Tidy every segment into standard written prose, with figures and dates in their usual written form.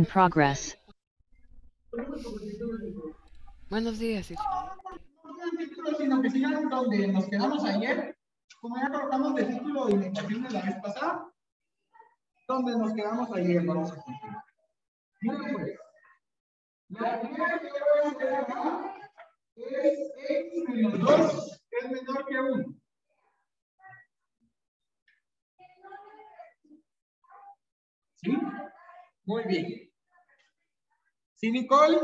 in progress. Buenos días, teacher. Sino que sigan donde nos quedamos ayer, como ya colocamos de título de inecuaciones la vez pasada, donde nos quedamos ayer, vamos a continuar. Miren pues, la primera que voy a hacer acá es x menos 2 es menor que 1. ¿Sí? Muy bien. ¿Sí, Nicole?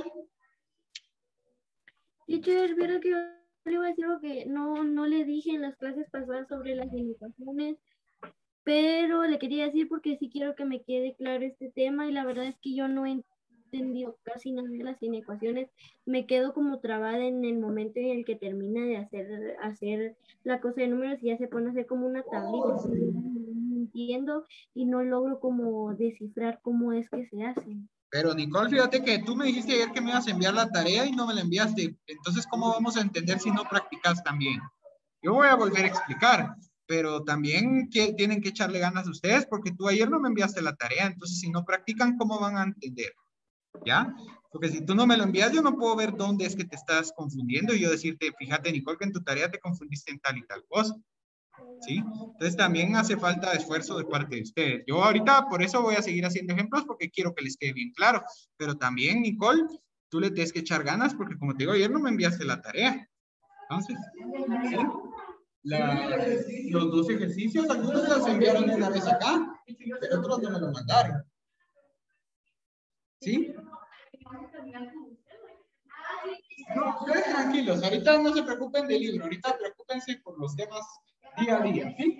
Teacher, vieron que yo le iba a decir algo que no le dije en las clases pasadas sobre las limitaciones, pero le quería decir porque sí quiero que me quede claro este tema y la verdad es que yo no he entendido casi nada de las inecuaciones. Me quedo como trabada en el momento en el que termina de hacer la cosa de números y ya se pone a hacer como una tablita. No entiendo y no logro como descifrar cómo es que se hacen. Pero Nicole, fíjate que tú me dijiste ayer que me ibas a enviar la tarea y no me la enviaste. Entonces, ¿cómo vamos a entender si no practicas también? Yo voy a volver a explicar, pero también tienen que echarle ganas a ustedes porque tú ayer no me enviaste la tarea. Entonces, si no practican, ¿cómo van a entender? ¿Ya? Porque si tú no me lo envías, yo no puedo ver dónde es que te estás confundiendo y yo decirte, fíjate, Nicole, que en tu tarea te confundiste en tal y tal cosa. ¿Sí? Entonces también hace falta esfuerzo de parte de ustedes. Yo ahorita por eso voy a seguir haciendo ejemplos porque quiero que les quede bien claro. Pero también, Nicole, tú le tienes que echar ganas porque como te digo, ayer no me enviaste la tarea. Entonces, ¿sí? Los dos ejercicios, algunos los enviaron una vez acá, pero otros no me lo mandaron. ¿Sí? No, ustedes tranquilos, ahorita no se preocupen del libro, ahorita preocúpense por los temas día a día, ¿sí?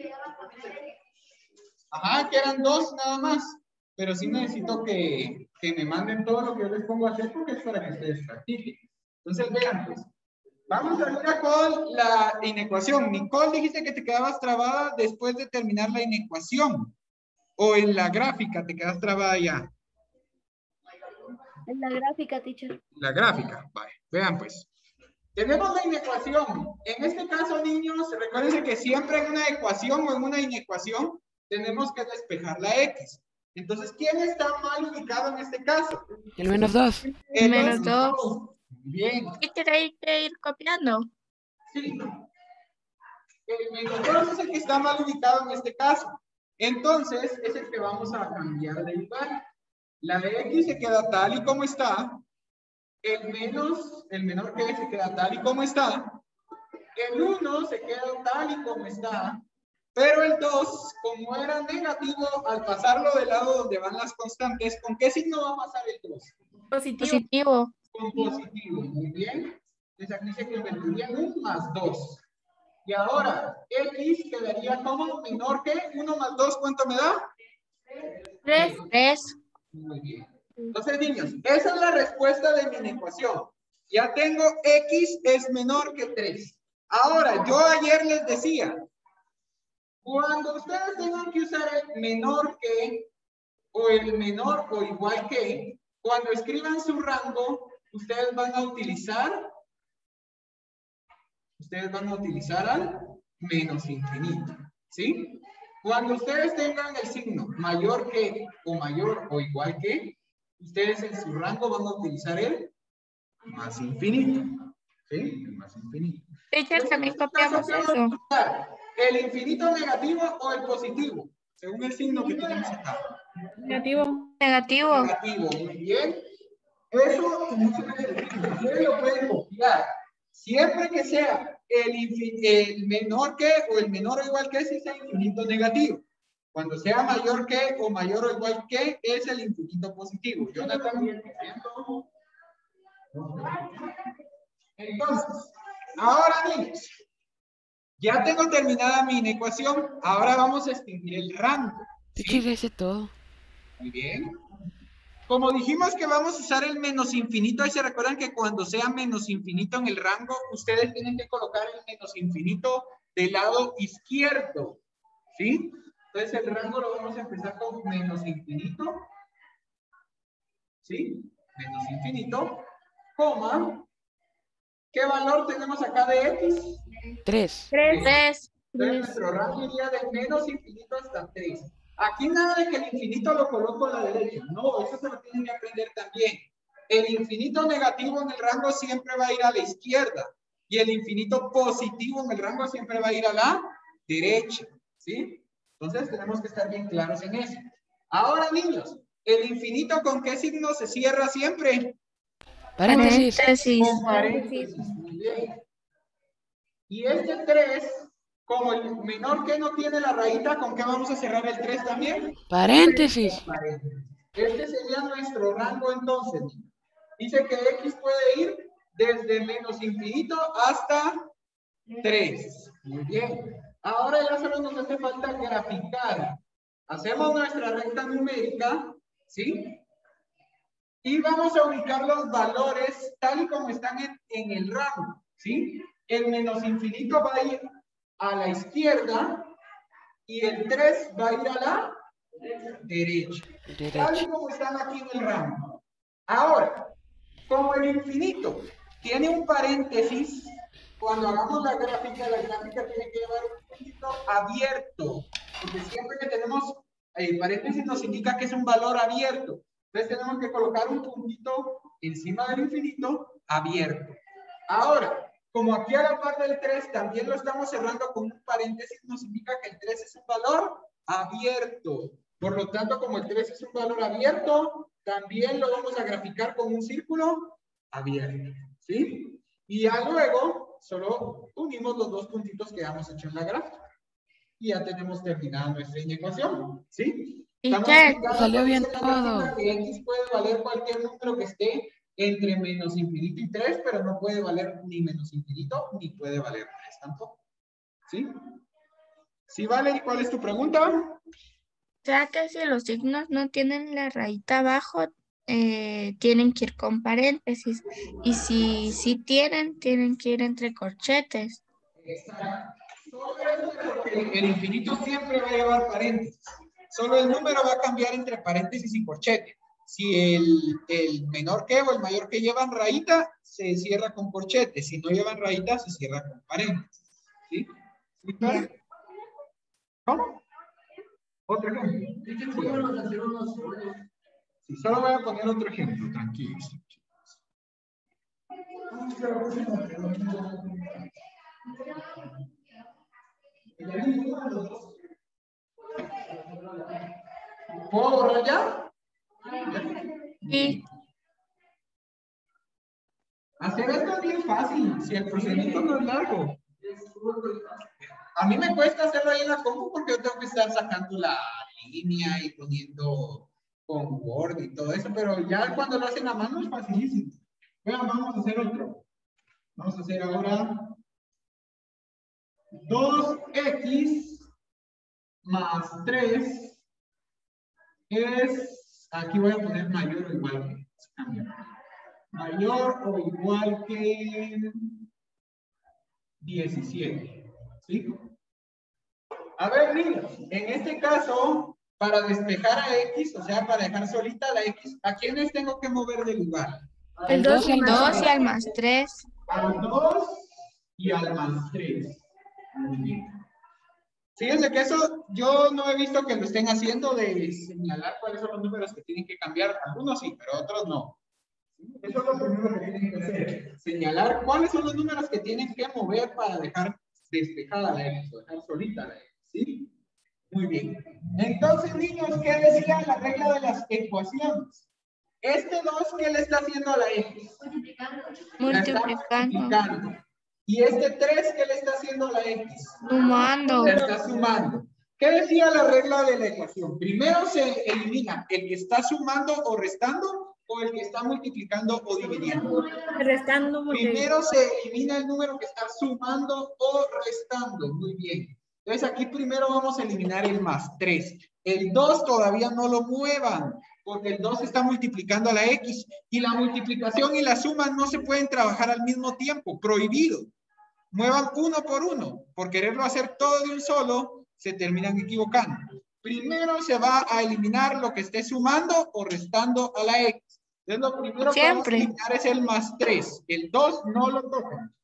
Ajá, que eran dos nada más, pero sí necesito que me manden todo lo que yo les pongo a hacer porque es para que ustedes practiquen. Entonces, vean pues, vamos ahorita con la inecuación. Nicole, dijiste que te quedabas trabada después de terminar la inecuación, o en la gráfica te quedas trabada ya. En la gráfica, teacher. La gráfica, vale, vean pues. Tenemos la inecuación. En este caso, niños, recuerden que siempre en una ecuación o en una inecuación tenemos que despejar la X. Entonces, ¿quién está mal ubicado en este caso? El -2. El Menos 2. Bien, Teacher, hay que ir copiando. sí. El -2 es el que está mal ubicado en este caso. Entonces, es el que vamos a cambiar de lugar. La de X se queda tal y como está. El menor que se queda tal y como está. El 1 se queda tal y como está. Pero el 2, como era negativo, al pasarlo del lado donde van las constantes, ¿con qué signo va a pasar el 2? Positivo. Con positivo, muy bien. Entonces aquí se convertiría en un más 2. Y ahora, X quedaría como menor que 1 más 2, ¿cuánto me da? 3. Muy bien. Entonces, niños, esa es la respuesta de mi ecuación. Ya tengo X es menor que 3. Ahora, yo ayer les decía, cuando ustedes tengan que usar el menor que, o el menor o igual que, cuando escriban su rango, ustedes van a utilizar al menos infinito, ¿sí? Cuando ustedes tengan el signo mayor que o mayor o igual que, ustedes en su rango van a utilizar el más infinito, ¿sí? El más infinito. Teacher, también copiamos ¿Qué vamos a eso. usar? ¿El infinito negativo o el positivo? Según el signo que tenemos acá. Negativo. Negativo, muy bien. Eso, ustedes lo pueden copiar. Siempre que sea el menor que o el menor o igual que, si es el infinito negativo. Cuando sea mayor que o mayor o igual que, es el infinito positivo. Jonathan. Entonces, ahora niños, ya tengo terminada mi inecuación. Ahora vamos a extinguir el rango. Teacher, ese todo. Muy bien. Como dijimos que vamos a usar el menos infinito, ahí se recuerdan que cuando sea menos infinito en el rango, ustedes tienen que colocar el menos infinito del lado izquierdo, ¿sí? Entonces el rango lo vamos a empezar con menos infinito, ¿sí? Menos infinito, coma. ¿Qué valor tenemos acá de X? 3. 3. Entonces nuestro rango iría de menos infinito hasta 3. Aquí nada de que el infinito lo coloco a la derecha. No, eso se lo tienen que aprender también. El infinito negativo en el rango siempre va a ir a la izquierda. Y el infinito positivo en el rango siempre va a ir a la derecha. ¿Sí? Entonces tenemos que estar bien claros en eso. Ahora, niños, ¿el infinito con qué signo se cierra siempre? Paréntesis. Paréntesis. Con paréntesis. Muy bien. Y este 3, como el menor que no tiene la rayita, ¿con qué vamos a cerrar el 3 también? Paréntesis. Paréntesis. Este sería nuestro rango entonces. Dice que X puede ir desde menos infinito hasta 3. Muy bien. Ahora ya solo nos hace falta graficar. Hacemos nuestra recta numérica, ¿sí? Y vamos a ubicar los valores tal y como están en el rango, ¿sí? El menos infinito va a ir a la izquierda y el 3 va a ir a la derecha. Tal y como están aquí en el rango. Ahora, como el infinito tiene un paréntesis, cuando hagamos la gráfica tiene que llevar un puntito abierto, porque siempre que tenemos paréntesis nos indica que es un valor abierto. Entonces tenemos que colocar un puntito encima del infinito abierto. Ahora, como aquí a la par del 3 también lo estamos cerrando con un paréntesis, nos indica que el 3 es un valor abierto. Por lo tanto, como el 3 es un valor abierto, también lo vamos a graficar con un círculo abierto, ¿sí? Y ya luego, solo unimos los dos puntitos que hemos hecho en la gráfica. Y ya tenemos terminada nuestra ecuación, ¿sí? Teacher, salió bien todo. Que X puede valer cualquier número que esté entre menos infinito y 3, pero no puede valer ni menos infinito, ni puede valer 3 tampoco, ¿sí? ¿Sí, vale? ¿Y cuál es tu pregunta? o sea que si los signos no tienen la rayita abajo, tienen que ir con paréntesis. Y si sí tienen que ir entre corchetes. Exacto. El infinito siempre va a llevar paréntesis. Solo el número va a cambiar entre paréntesis y corchete. Si el menor que o el mayor que llevan rayita, se cierra con corchete. Si no llevan rayita, se cierra con paréntesis. ¿Sí? ¿Sí, claro? ¿Cómo? Otro ejemplo. Sí, solo voy a poner otro ejemplo, tranquilos. ¿Puedo borrar ya? Sí. Hacer esto es bien fácil, si el procedimiento no es largo. A mí me cuesta hacerlo ahí en la compu porque yo tengo que estar sacando la línea y poniendo con Word y todo eso, pero ya cuando lo hacen a mano es facilísimo. Bueno, vamos a hacer otro. Vamos a hacer ahora 2x más 3 es, aquí voy a poner mayor o igual que, mayor o igual que 17, ¿sí? A ver, niños, en este caso, para despejar a X, o sea, para dejar solita la X, ¿a quiénes tengo que mover de lugar? El 2 y el 2 y al más 3. Al 2 y al más 3. Muy bien. Fíjense que eso yo no he visto que lo estén haciendo de señalar cuáles son los números que tienen que cambiar. Algunos sí, pero otros no. Eso es lo primero que tienen que hacer. Señalar cuáles son los números que tienen que mover para dejar despejada la X, o dejar solita la X, ¿sí? Muy bien. Entonces, niños, ¿qué decía la regla de las ecuaciones? Este 2, ¿qué le está haciendo a la X? La está multiplicando. Y este 3, ¿qué le está haciendo a la X? Sumando. La está sumando. ¿Qué decía la regla de la ecuación? Primero se elimina el que está sumando o restando o el que está multiplicando o dividiendo. Restando. Primero se elimina el número que está sumando o restando. Muy bien. Entonces aquí primero vamos a eliminar el más 3. El 2 todavía no lo muevan, porque el 2 está multiplicando a la X. Y la multiplicación y la suma no se pueden trabajar al mismo tiempo. Prohibido. Muevan uno por uno. Por quererlo hacer todo de un solo, se terminan equivocando. Primero se va a eliminar lo que esté sumando o restando a la X. Entonces lo primero que vamos a eliminar es el más 3. El 2 no lo tocan.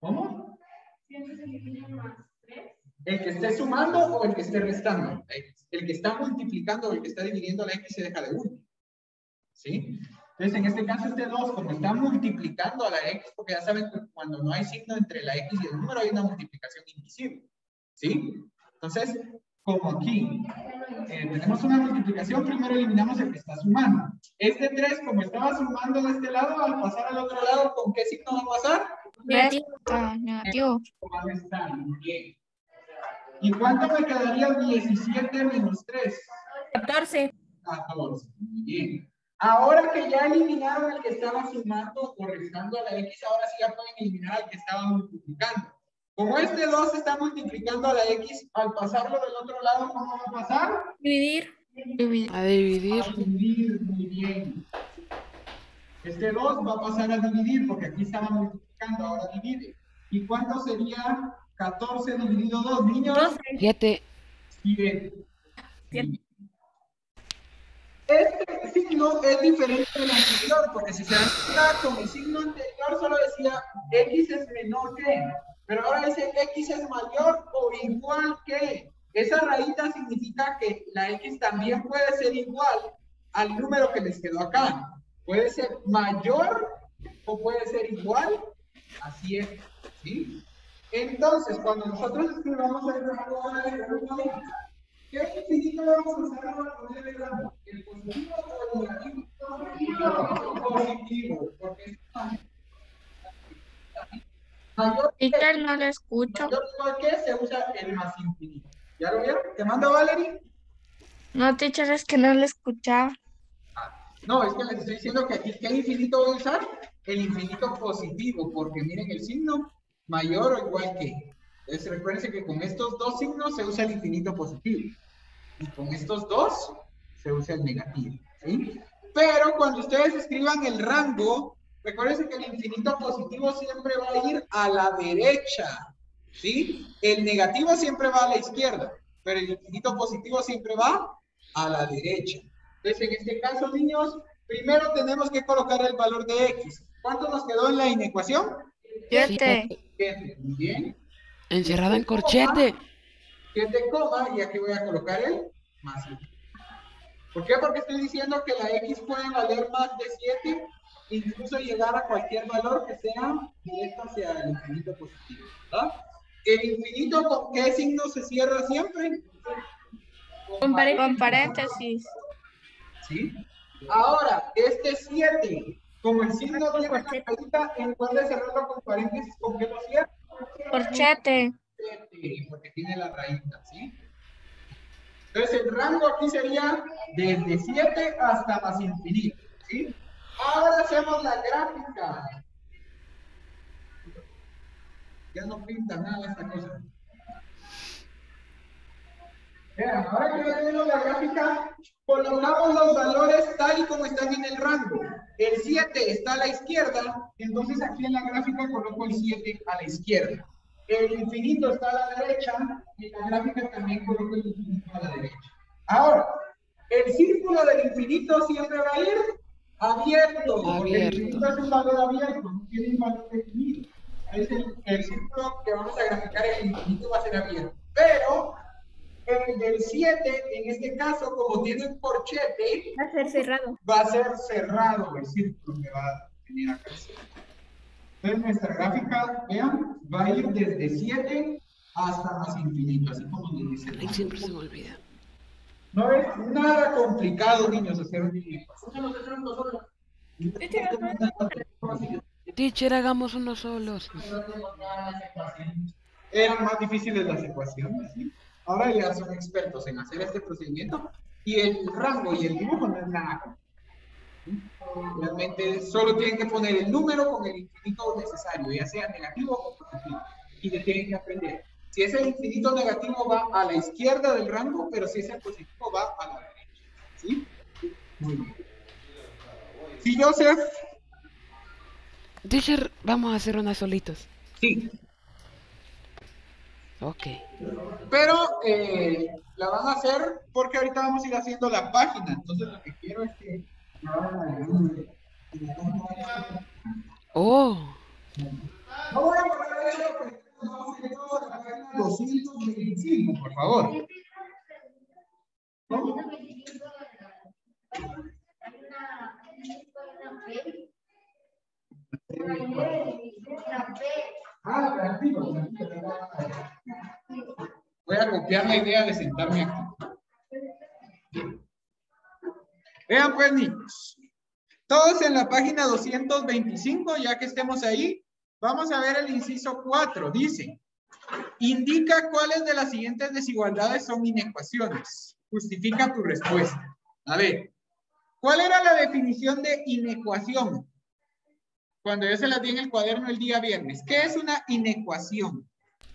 ¿Cómo? ¿El que esté sumando o el que esté restando? El que está multiplicando o el que está dividiendo la X se deja de 1. ¿Sí? Entonces, en este caso, este 2, como está multiplicando a la X, porque ya saben que cuando no hay signo entre la X y el número, hay una multiplicación invisible. ¿Sí? Entonces, como aquí tenemos una multiplicación, primero eliminamos el que está sumando. Este 3, como estaba sumando de este lado, al pasar al otro lado, ¿con qué signo va a pasar? Resta, negativo. Va a restar. Bien. ¿Y cuánto me quedaría 17 menos 3? 14. 14. Muy bien. Ahora que ya eliminaron el que estaba sumando o restando a la X, ahora sí ya pueden eliminar al que estaba multiplicando. Como este 2 está multiplicando a la X, al pasarlo del otro lado, ¿cómo va a pasar? Dividir. A dividir. A dividir, muy bien. Este 2 va a pasar a dividir, porque aquí estaba multiplicando, ahora divide. ¿Y cuánto sería 14 dividido 2, niños? 12. 7. 7. Este signo es diferente del anterior, porque si se dan cuenta, con el signo anterior solo decía X es menor que, pero ahora dice X es mayor o igual que. Esa rayita significa que la X también puede ser igual al número que les quedó acá. Puede ser mayor o puede ser igual, así es, ¿sí? Entonces, cuando nosotros escribamos el rango de la ¿qué infinito vamos a usar para poner el rango? ¿El positivo o el negativo? Positivo, porque es mayor que, Teacher, no lo escucho. mayor igual que se usa el más infinito. ¿Ya lo vieron? ¿Te manda Valerie? No, teacher, es que no lo escuchaba. No, es que les estoy diciendo que aquí, ¿qué infinito voy a usar? El infinito positivo, porque miren el signo mayor o igual que. Entonces recuerden que con estos dos signos se usa el infinito positivo. Y con estos dos se usa el negativo. ¿Sí? Pero cuando ustedes escriban el rango, recuerden que el infinito positivo siempre va a ir a la derecha. ¿Sí? El negativo siempre va a la izquierda, pero el infinito positivo siempre va a la derecha. Entonces, en este caso, niños, primero tenemos que colocar el valor de X. ¿Cuánto nos quedó en la inecuación? 7. 7. Muy bien. Encerrada en corchete. 7, y aquí voy a colocar el más 7. ¿Por qué? Porque estoy diciendo que la X puede valer más de 7, incluso llegar a cualquier valor que sea directo hacia el infinito positivo. ¿Verdad? ¿El infinito con qué signo se cierra siempre? Con Con paréntesis. ¿Sí? Ahora, este 7, como el signo tiene la rayita, en lugar de cerrarlo con paréntesis, ¿con qué lo cierra? Corchete. 7, porque tiene la rayita, ¿sí? Entonces, el rango aquí sería desde 7 hasta más infinito, ¿sí? Ahora hacemos la gráfica. Ya no pinta nada esta cosa. Vean, ahora que ya tenemos la gráfica, colocamos los valores tal y como están en el rango. El 7 está a la izquierda, entonces aquí en la gráfica coloco el 7 a la izquierda. El infinito está a la derecha y en la gráfica también coloco el infinito a la derecha. Ahora, el círculo del infinito siempre va a ir abierto, porque el infinito es un valor abierto, no tiene un valor definido. Es el círculo que vamos a graficar, el infinito va a ser abierto. Pero el del 7, en este caso, como tiene un corchete, Va a ser cerrado. va a ser cerrado el círculo que va a tener acá. Entonces nuestra gráfica, vean, va a ir desde 7 hasta más infinito, así como les dice. Ay, siempre se me olvida. No es nada complicado, niños, hacer un dibujo. Teacher, hagamos unos solos. Eran más difíciles las ecuaciones, ¿sí? Ahora ya son expertos en hacer este procedimiento y el rango y el dibujo no es nada. Realmente solo tienen que poner el número con el infinito necesario, ya sea negativo o positivo, y le tienen que aprender. Si es el infinito negativo va a la izquierda del rango, pero si es el positivo va a la derecha. ¿Sí? Muy bien. ¿Sí, Joseph? Teacher, vamos a hacer unas solitos. Sí. Ok. Pero la van a hacer porque ahorita vamos a ir haciendo la página. Entonces lo que quiero es que la hagan. Oh. No voy a poner 225, por favor. Voy a copiar la idea de sentarme aquí. Vean pues, niños. Todos en la página 225, ya que estemos ahí, vamos a ver el inciso 4. Dice, indica cuáles de las siguientes desigualdades son inecuaciones. Justifica tu respuesta. A ver, ¿cuál era la definición de inecuación? Cuando yo se las di en el cuaderno el día viernes. ¿Qué es una inecuación?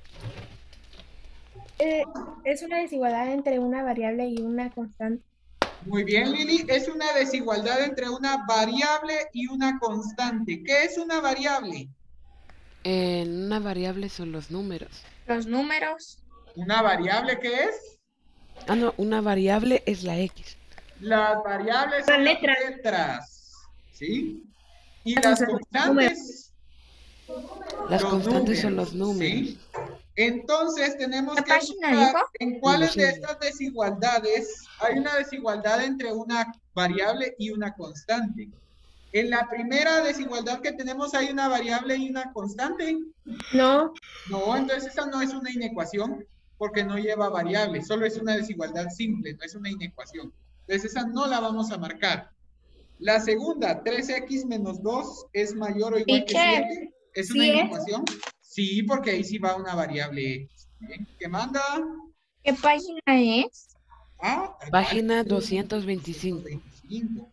Es una desigualdad entre una variable y una constante. Muy bien, Lili. Es una desigualdad entre una variable y una constante. ¿Qué es una variable? En una variable son los números. Los números. ¿Una variable qué es? Ah, no, una variable es la X. Las variables son las letras. ¿Sí? ¿Y las constantes? Las Los constantes son números, los números. ¿sí? Entonces tenemos ¿Qué que página buscar dijo? en cuáles de Sí. estas desigualdades hay una desigualdad entre una variable y una constante. En la primera desigualdad que tenemos hay una variable y una constante. No, No, entonces esa no es una inecuación porque no lleva variable, solo es una desigualdad simple, no es una inecuación. Entonces esa no la vamos a marcar. La segunda, 3x menos 2 es mayor o igual que Teacher, 7. ¿Es sí una es. inecuación? Sí, porque ahí sí va una variable x. Bien, ¿qué manda? ¿qué página es? Página 225. 225.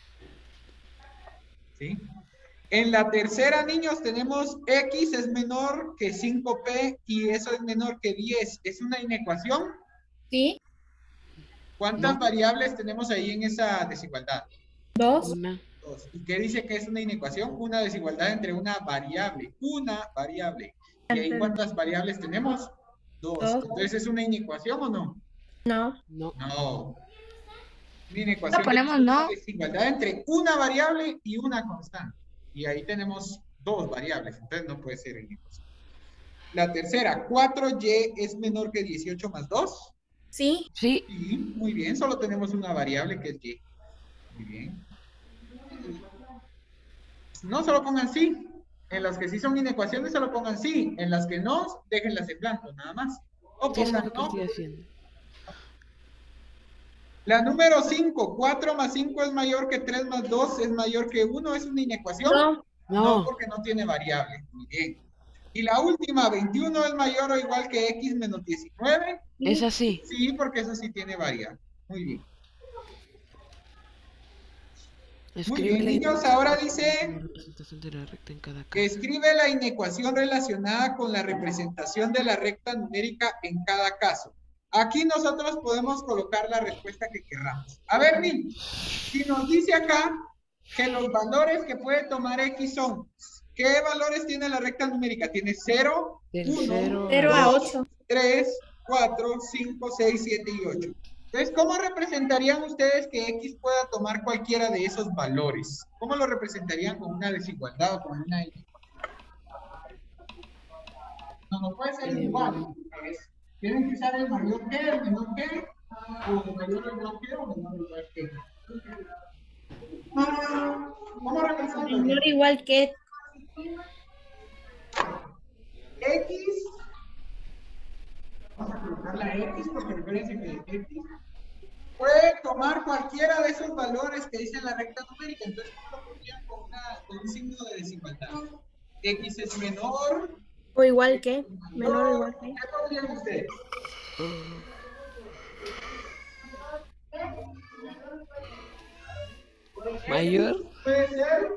¿Sí? En la tercera, niños, tenemos x es menor que 5p y eso es menor que 10. ¿Es una inecuación? sí, ¿Cuántas No. variables tenemos ahí en esa desigualdad? 2, Una. Dos. ¿Y qué dice que es una inecuación? Una desigualdad entre una variable. Una variable. ¿Y ahí cuántas variables tenemos? Dos. Dos. Entonces, ¿es una inecuación o no? no, No. No. Una inecuación Lo ponemos es una no. desigualdad entre una variable y una constante. Y ahí tenemos dos variables. Entonces, no puede ser inecuación. La tercera, 4y es menor que 18 más 2. sí, Sí. Sí, muy bien. Solo tenemos una variable que es y. Muy bien. No solo pongan sí. En las que sí son inecuaciones, solo pongan sí. En las que no, déjenlas en blanco, nada más. O Sí, eso es pongan lo que no. estoy haciendo. La número 5, 4 más 5 es mayor que 3 más 2 es mayor que 1. ¿Es una inecuación? no, No, No. porque no tiene variable. Muy bien. Y la última, 21 es mayor o igual que x menos 19. Es así. Sí, porque eso sí tiene variable. Muy bien. Muy Escribe bien, la niños. Ahora dice... representación de la recta en cada caso. Escribe la inecuación relacionada con la representación de la recta numérica en cada caso. Aquí nosotros podemos colocar la respuesta que querramos. A ver, niños, si nos dice acá que los valores que puede tomar X son, ¿qué valores tiene la recta numérica? Tiene 0, Del 1, 0 0 a 8. 3, 4, 5, 6, 7 y 8. Entonces, ¿cómo representarían ustedes que X pueda tomar cualquiera de esos valores? ¿Cómo lo representarían con una desigualdad o con una inecuación? No puede ser igual. Tienen que usar el mayor que, el menor que, o el mayor o igual que, o menor o igual que. ¿Cómo representarían? Menor igual que X. Vamos a colocar la X porque recuerden que X puede tomar cualquiera de esos valores que dice la recta numérica. Entonces, ¿cómo lo pondrían con un signo de desigualdad? X es menor. o igual que, menor o igual que. ¿Qué pondrían ustedes? mayor. Puede ser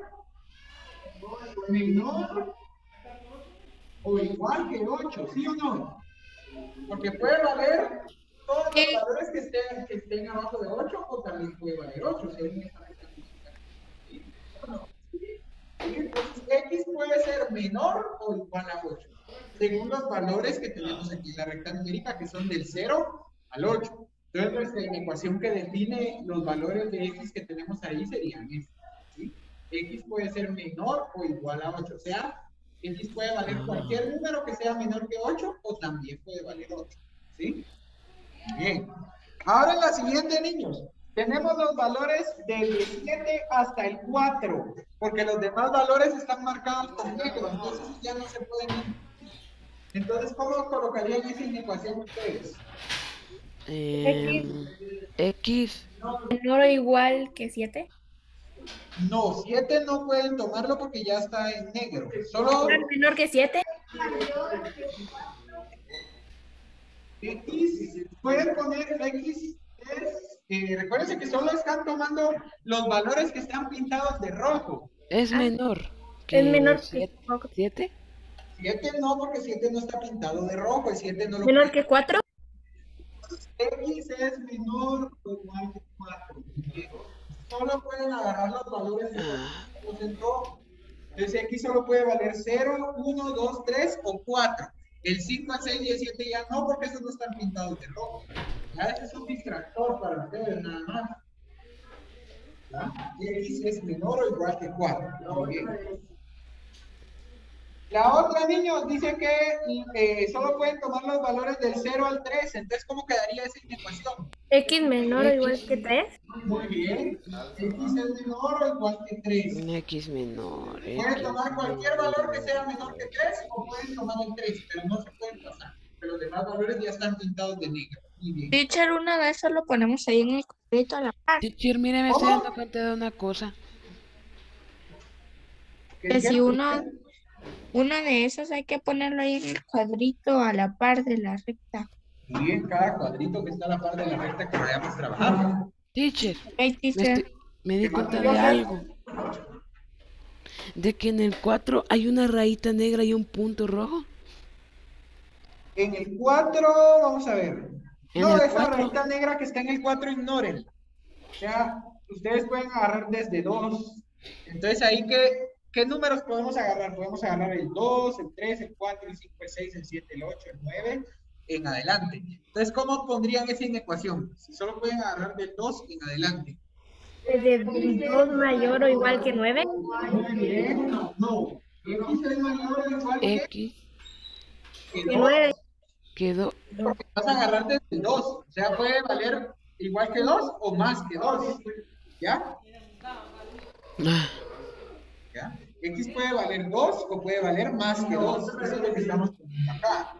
menor o igual que 8, ¿sí o no? Porque puede valer todos los valores que estén abajo de 8 o también puede valer 8, según esta recta numérica. ¿Sí o no? ¿Sí? Entonces, X puede ser menor o igual a 8, según los valores que tenemos aquí en la recta numérica, que son del 0 al 8. Entonces, nuestra ecuación que define los valores de X que tenemos ahí serían estas, ¿sí? X puede ser menor o igual a 8, o sea, X puede valer cualquier número que sea menor que 8 o también puede valer 8. ¿Sí? Bien. Ahora en la siguiente, niños, tenemos los valores del 7 hasta el 4, porque los demás valores están marcados con negro, entonces ya no se pueden ir. Entonces, ¿cómo colocarían esa inecuación ustedes? X. Menor o igual que 7. No, 7 no pueden tomarlo porque ya está en negro. Solo Menor que 7. X, pueden poner X recuérdense que solo están tomando los valores que están pintados de rojo. Es menor Es menor que que 7. 7 no, porque 7 no está pintado de rojo, el 7 no lo menor que 4. X es menor o igual que 4. Solo pueden agarrar los valores que están en rojo. Entonces X solo puede valer 0, 1, 2, 3 o 4. El 5, el 6 y el 7 ya no, porque esos no están pintados de rojo. Ya ese es un distractor para ustedes, nada más. ¿Ya? Y X es menor o igual que 4. Muy bien. La otra, niños, dice que solo pueden tomar los valores del 0 al 3. Entonces, ¿cómo quedaría esa ecuación? X menor o igual que 3. Muy bien. X es menor o igual que 3. Un X menor. Pueden tomar cualquier valor que sea menor que 3 o pueden tomar el 3, pero no se pueden pasar. Pero los demás valores ya están pintados de negro. Muy bien. Teacher, una de esas lo ponemos ahí en el cuadrito a la par. Teacher, mire, me estoy dando cuenta de una cosa. Que si uno de esos hay que ponerlo ahí en el cuadrito a la par de la recta. Y en cada cuadrito que está a la par de la recta que vayamos trabajando. Teacher, Ok, teacher. me di cuenta de algo. De que en el 4 hay una rayita negra y un punto rojo. En el 4, vamos a ver. En No, el esa 4. rayita negra que está en el 4, ignórenla. O sea, ustedes pueden agarrar desde 2. Entonces, ahí, ¿qué números podemos agarrar? Podemos agarrar el 2, el 3, el 4, el 5, el 6, el 7, el 8, el 9, en adelante. Entonces, ¿cómo pondrían esa inecuación? Si solo pueden agarrar del 2 en adelante. ¿De 2 mayor o igual que 9? Muy bien, no. X es mayor o igual X que Que 2. 9. quedó. Porque vas a agarrar desde el 2. O sea, puede valer igual que 2 o más que 2. ¿Ya? ¿Ya? X puede valer 2 o puede valer más que 2. Eso es lo que estamos poniendo acá.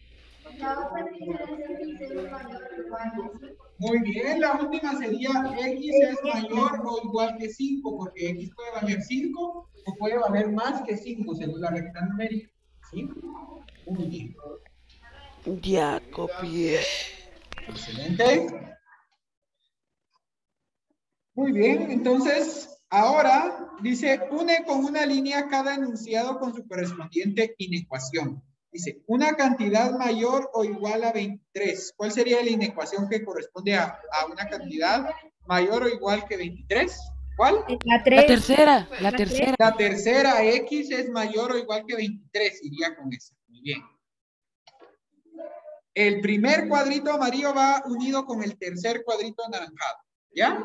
Muy bien, la última sería X es mayor o igual que 5, porque X puede valer 5 o puede valer más que 5 según la recta numérica. ¿Sí? Muy bien. Ya copié. Excelente. Muy bien, entonces, ahora dice, une con una línea cada enunciado con su correspondiente inecuación. Dice, una cantidad mayor o igual a 23. ¿Cuál sería la inecuación que corresponde a una cantidad mayor o igual que 23? ¿Cuál? La 3. tercera. La tercera, X es mayor o igual que 23. Iría con esa. Muy bien. El primer cuadrito amarillo va unido con el tercer cuadrito anaranjado. ¿Ya?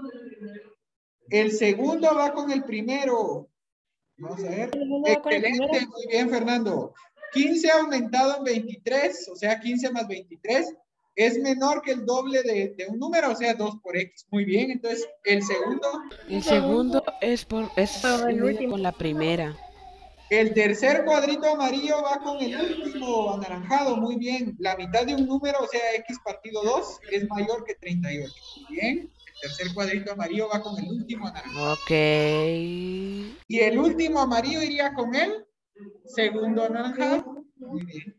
El segundo va con el primero. Vamos a ver. Excelente, muy bien, Fernando. 15 aumentado en 23, o sea, 15 más 23, es menor que el doble de un número, o sea, 2 por X. Muy bien, entonces, el segundo. El segundo es el unido último. con la primera. El tercer cuadrito amarillo va con el último anaranjado. Muy bien. La mitad de un número, o sea, X partido 2, es mayor que 38. Muy bien. El tercer cuadrito amarillo va con el último anaranjado. Ok. Y el último amarillo iría con el segundo anaranjado. Muy bien.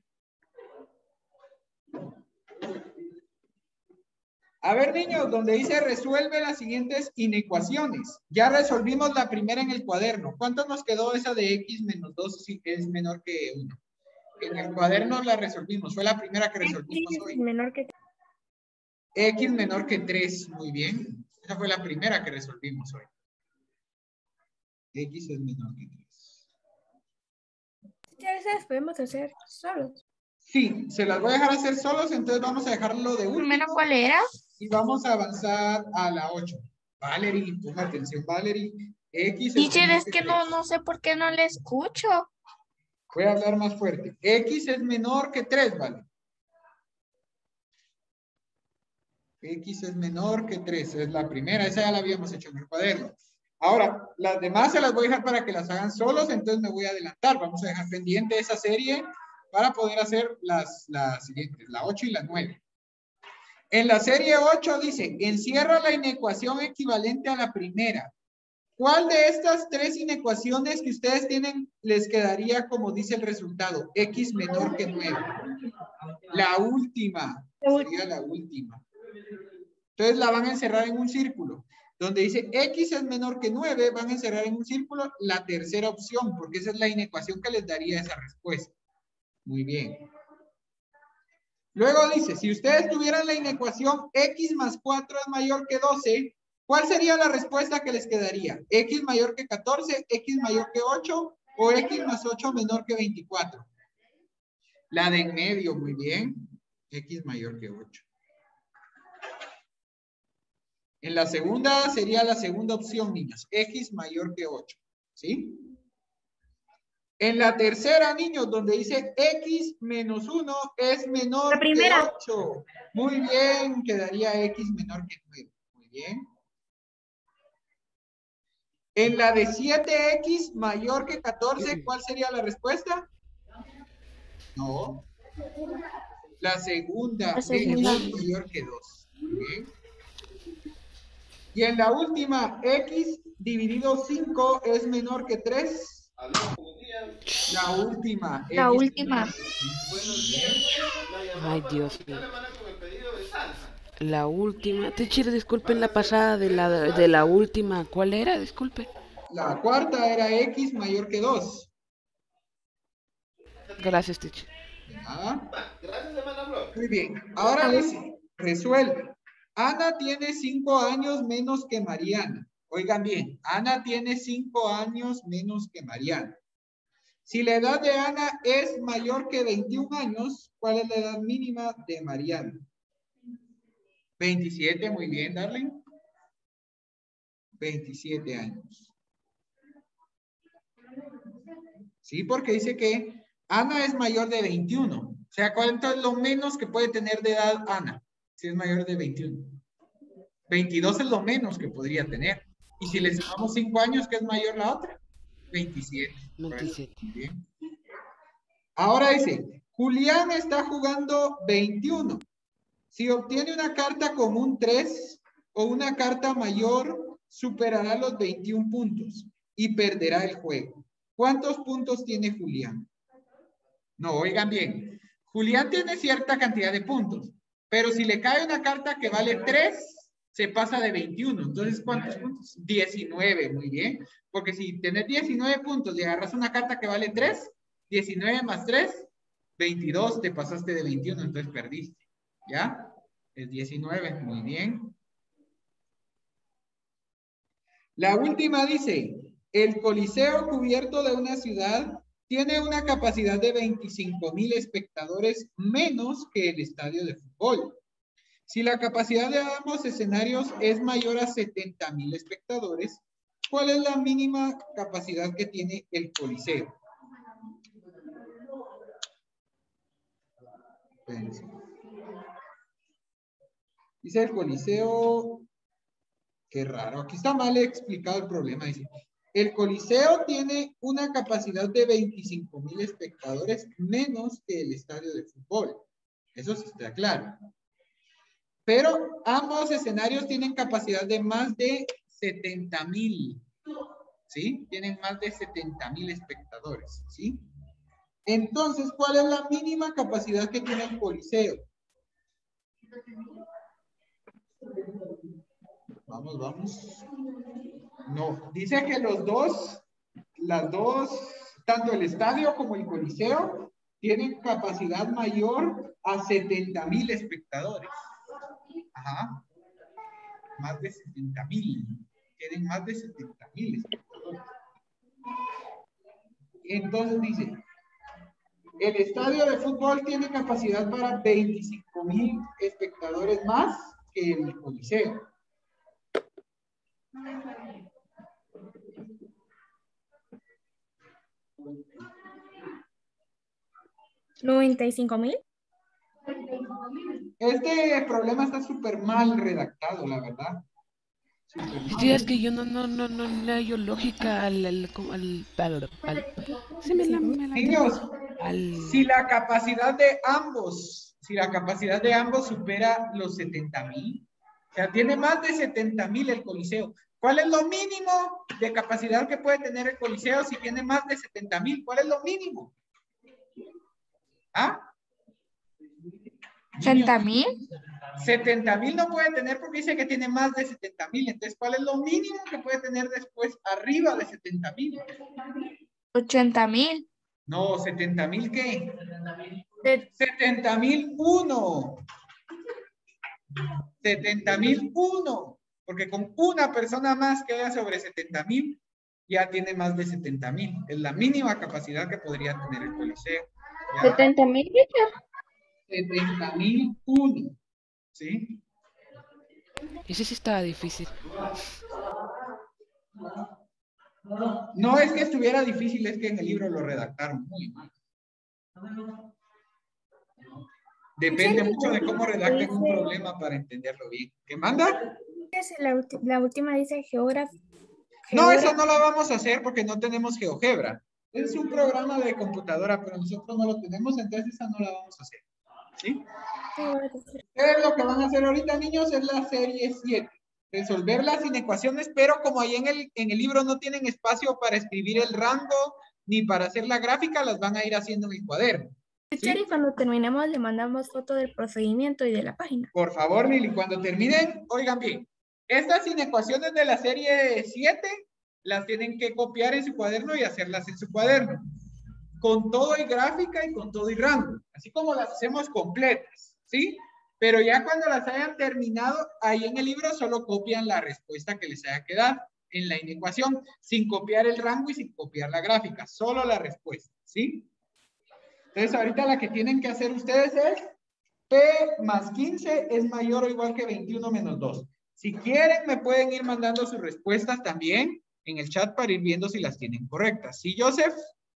A ver, niños, donde dice resuelve las siguientes inecuaciones. Ya resolvimos la primera en el cuaderno. ¿Cuánto nos quedó esa de X menos 2 si es menor que 1? En el cuaderno la resolvimos. Fue la primera que resolvimos hoy. Menor que X menor que 3. Muy bien. Esa fue la primera que resolvimos hoy. X es menor que 3. Ya esas podemos hacer solos. Sí, se las voy a dejar hacer solos, entonces vamos a dejarlo de último. ¿Primero cuál era? Y vamos a avanzar a la 8. Valerie, ponga atención, Valerie. X es Teacher, menor es que no sé por qué no le escucho. Voy a hablar más fuerte. X es menor que 3, ¿vale? X es menor que 3. Es la primera. Esa ya la habíamos hecho en el cuaderno. Ahora, las demás se las voy a dejar para que las hagan solos, entonces me voy a adelantar. Vamos a dejar pendiente esa serie para poder hacer las siguientes, la 8 y la 9. En la serie 8 dice, encierra la inecuación equivalente a la primera. ¿Cuál de estas tres inecuaciones que ustedes tienen les quedaría como dice el resultado? X menor que 9. La última. Sería la última. Entonces la van a encerrar en un círculo. Donde dice X es menor que 9, van a encerrar en un círculo la tercera opción, porque esa es la inecuación que les daría esa respuesta. Muy bien. Luego dice, si ustedes tuvieran la inecuación X más 4 es mayor que 12, ¿cuál sería la respuesta que les quedaría? ¿X mayor que 14, X mayor que 8 o X más 8 menor que 24? La de en medio, muy bien. X mayor que 8. En la segunda sería la segunda opción, niños. X mayor que 8. ¿Sí? En la tercera, niños, donde dice X menos 1 es menor La primera. que 8. Muy bien, quedaría X menor que 9. Muy bien. En la de 7X mayor que 14, ¿cuál sería la respuesta? No. La segunda, La segunda. X mayor que 2. Muy bien. Y en la última, X dividido 5 es menor que 3. La última. La X última. menor que 5. Ay, Dios mío. La última. Teacher, disculpen la pasada de la última. ¿Cuál era? Disculpe. La cuarta era X mayor que 2. Gracias, teacher. De nada. Muy bien. Ahora dice, resuelve. Ana tiene 5 años menos que Mariana. Oigan bien, Ana tiene 5 años menos que Mariana. Si la edad de Ana es mayor que 21 años, ¿cuál es la edad mínima de Mariana? 27, muy bien, Darling. 27 años. Sí, porque dice que Ana es mayor de 21. O sea, ¿cuánto es lo menos que puede tener de edad Ana? Si es mayor de 21. 22 es lo menos que podría tener. Y si le sumamos 5 años, ¿qué es mayor la otra? 27. 27. Bien. Ahora dice, Julián está jugando 21. Si obtiene una carta con un 3 o una carta mayor, superará los 21 puntos y perderá el juego. ¿Cuántos puntos tiene Julián? No, oigan bien. Julián tiene cierta cantidad de puntos, pero si le cae una carta que vale 3, se pasa de 21. Entonces, ¿cuántos puntos? 19, muy bien. Porque si tenés 19 puntos y agarras una carta que vale 3, 19 más 3, 22, te pasaste de 21, entonces perdiste. ¿Ya? Es 19, muy bien. La última dice, el coliseo cubierto de una ciudad tiene una capacidad de 25,000 espectadores menos que el estadio de fútbol. Si la capacidad de ambos escenarios es mayor a 70,000 espectadores, ¿cuál es la mínima capacidad que tiene el coliseo? Espérense. Dice el coliseo... Qué raro. Aquí está mal explicado el problema. Dice, el coliseo tiene una capacidad de 25,000 espectadores menos que el estadio de fútbol. Eso sí está claro. Pero ambos escenarios tienen capacidad de más de 70,000. ¿Sí? Tienen más de 70,000 espectadores. ¿Sí? Entonces, ¿cuál es la mínima capacidad que tiene el coliseo? Vamos, vamos. No, dice que tanto el estadio como el coliseo, tienen capacidad mayor a 70,000 espectadores. Ajá. Más de 70,000. Tienen más de 70,000 espectadores. Entonces dice, el estadio de fútbol tiene capacidad para 25,000 espectadores más que el coliseo. 95,000. Este problema está súper mal redactado, la verdad. Súper Sí, mal. es que yo no le hallo lógica sí, me la Niños, al, si la capacidad de ambos supera los 70,000, o sea, tiene más de 70,000 el Coliseo. ¿Cuál es lo mínimo de capacidad que puede tener el Coliseo si tiene más de 70,000? ¿Cuál es lo mínimo? ¿Ah? 80,000. 70,000 no puede tener porque dice que tiene más de 70,000. Entonces, ¿cuál es lo mínimo que puede tener después arriba de 70,000? 80,000. No, 70,000 ¿qué? De- 70,001. 70,001. Porque con una persona más que haya sobre 70,000, ya tiene más de 70,000. Es la mínima capacidad que podría tener el Coliseo. ¿Ya? 70,000. 70,001. ¿Sí? ese sí estaba difícil. No es que estuviera difícil, es que en el libro lo redactaron muy mal. Depende mucho de cómo redacten un problema para entenderlo bien. ¿Qué manda? La última dice geógrafo. No, eso no lo vamos a hacer porque no tenemos GeoGebra. Es un programa de computadora, pero nosotros no lo tenemos, entonces esa no la vamos a hacer. ¿Sí? Ustedes lo que van a hacer ahorita, niños, es la serie 7. Resolverlas sin ecuaciones, pero como ahí en el libro no tienen espacio para escribir el rango ni para hacer la gráfica, las van a ir haciendo en el cuaderno. Teacher, y ¿Sí? cuando terminemos le mandamos foto del procedimiento y de la página. Por favor, Lili, cuando terminen, oigan bien. Estas inecuaciones de la serie 7 las tienen que copiar en su cuaderno y hacerlas en su cuaderno. Con todo y gráfica y con todo y rango. Así como las hacemos completas, ¿sí? Pero ya cuando las hayan terminado, ahí en el libro solo copian la respuesta que les haya quedado en la inecuación, sin copiar el rango y sin copiar la gráfica, solo la respuesta, ¿sí? Entonces, ahorita la que tienen que hacer ustedes es P más 15 es mayor o igual que 21 menos 2. Si quieren, me pueden ir mandando sus respuestas también en el chat para ir viendo si las tienen correctas. ¿Sí, Joseph?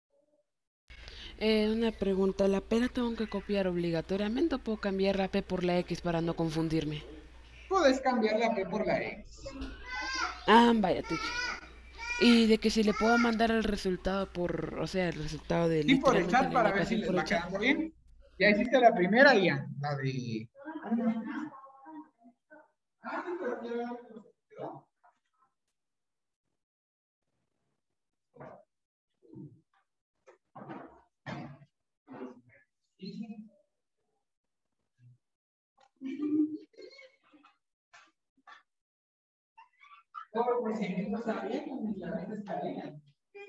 Una pregunta, ¿la P la tengo que copiar obligatoriamente o puedo cambiar la P por la X para no confundirme? Puedes cambiar la P por la X. Ah, vaya, teacher. Y de que si le puedo mandar el resultado por, o sea, el resultado de Sí, por el literalmente chat la para ver si inecuación les por va el chat. quedando bien. Ya hiciste la primera, Ian, la de... Todo el procedimiento está bien, la mente está bien.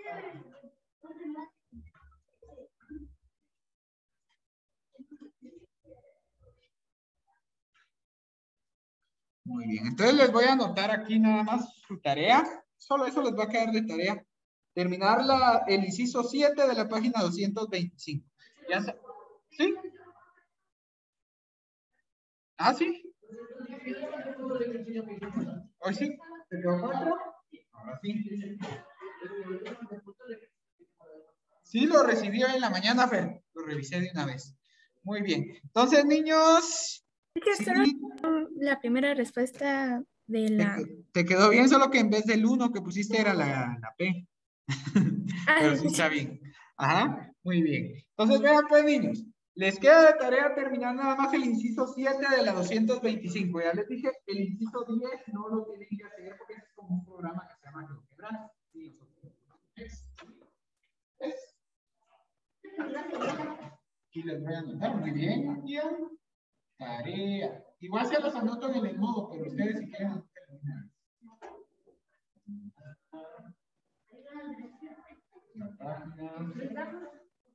Muy bien, entonces les voy a anotar aquí nada más su tarea. Solo eso les va a quedar de tarea. Terminar el inciso 7 de la página 225. ¿Ya está? ¿Sí? ¿Ah, sí? ¿Hoy sí? ¿Te quedó 4? Ahora sí. Sí, lo recibí hoy en la mañana, Fer. Lo revisé de una vez. Muy bien. Entonces, niños... Teacher, Sí, solo la primera respuesta de la... te quedó bien, solo que en vez del 1 que pusiste era la P. Pero Ah, sí sí, está bien. Ajá, muy bien. Entonces, vean pues, niños. Les queda de tarea terminar nada más el inciso 7 de la 225. Ya les dije, el inciso 10 no lo tienen que hacer porque es como un programa que se llama GeoGebra. Y les voy a anotar muy bien. Aquí, tarea. Igual se los anoto en el modo, pero ustedes si quieren terminar. La página.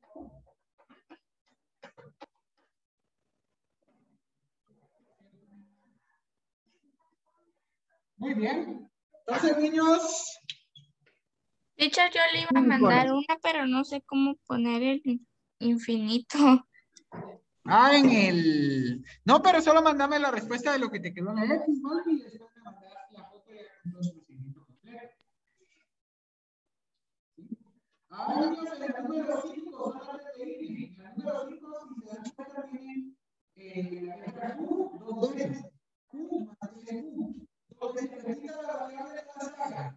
Muy bien. Entonces, niños. Teacher, yo le iba a mandar una, pero no sé cómo poner el infinito. Ah, en el... No, pero solo mandame la respuesta de lo que te quedó en la X, ¿no? Y después me mandas la foto ya con todo el procedimiento completo. Ah, niños, en el número 5, solamente el número 5 la Q dos veces. Q más 3Q. Dos veces repita la variable de la saga.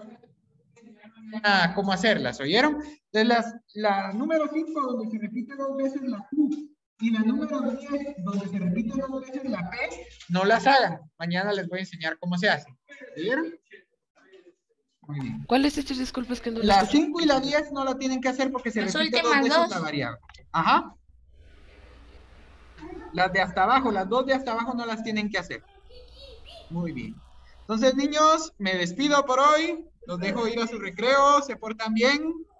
¿Cómo hacerlas? ¿Oyeron? Entonces, la número 5, donde se repite dos veces la Q, y la número 10, donde se repite dos veces la P, no las hagan. Mañana les voy a enseñar cómo se hace. ¿Oyeron? Muy bien. ¿Cuáles hechos? Disculpas que no lo La escuché. 5 y la 10 no la tienen que hacer porque se Las repite dos últimas veces dos. la variable. Ajá. Las de hasta abajo, las dos de hasta abajo no las tienen que hacer. Muy bien. Entonces, niños, me despido por hoy. Los dejo ir a su recreo. Se portan bien.